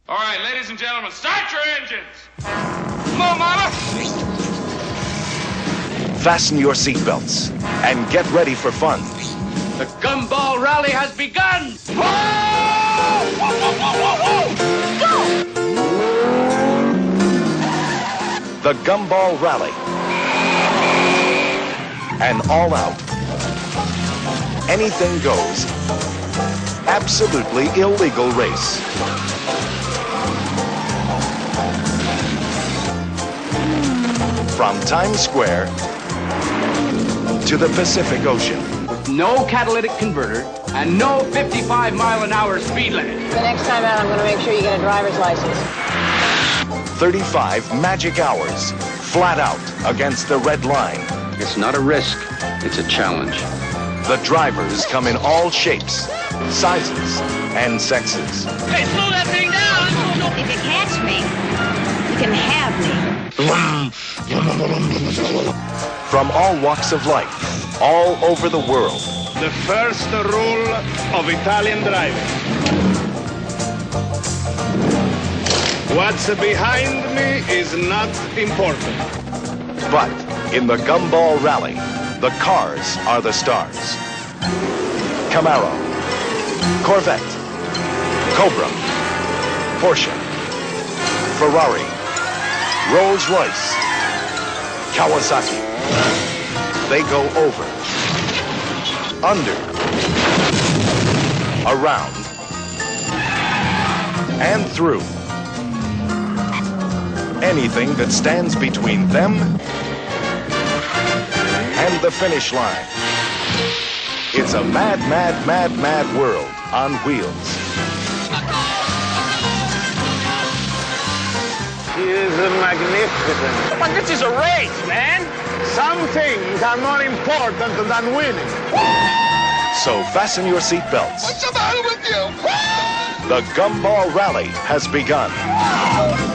All right, ladies and gentlemen, start your engines. Come on, Mama. Fasten your seatbelts and get ready for fun. The Gumball Rally has begun. The Gumball Rally. An all-out, anything goes, absolutely illegal race. From Times Square to the Pacific Ocean. No catalytic converter and no 55-mile-an-hour speed limit. The next time out, I'm going to make sure you get a driver's license. 35 magic hours, flat out against the red line. It's not a risk, it's a challenge. The drivers come in all shapes, sizes, and sexes. Hey, slow that thing down! If you catch me, you can have me. From all walks of life, all over the world. The first rule of Italian driving. What's behind me is not important. But in the Gumball Rally, the cars are the stars. Camaro, Corvette, Cobra, Porsche, Ferrari, Rolls-Royce, Kawasaki. They go over, under, around, and through. Anything that stands between them and the finish line. It's a mad, mad, mad, mad world on wheels. He is magnificent. But this is a race, man. Some things are more important than winning. So fasten your seatbelts. What's the matter with you? The Gumball Rally has begun.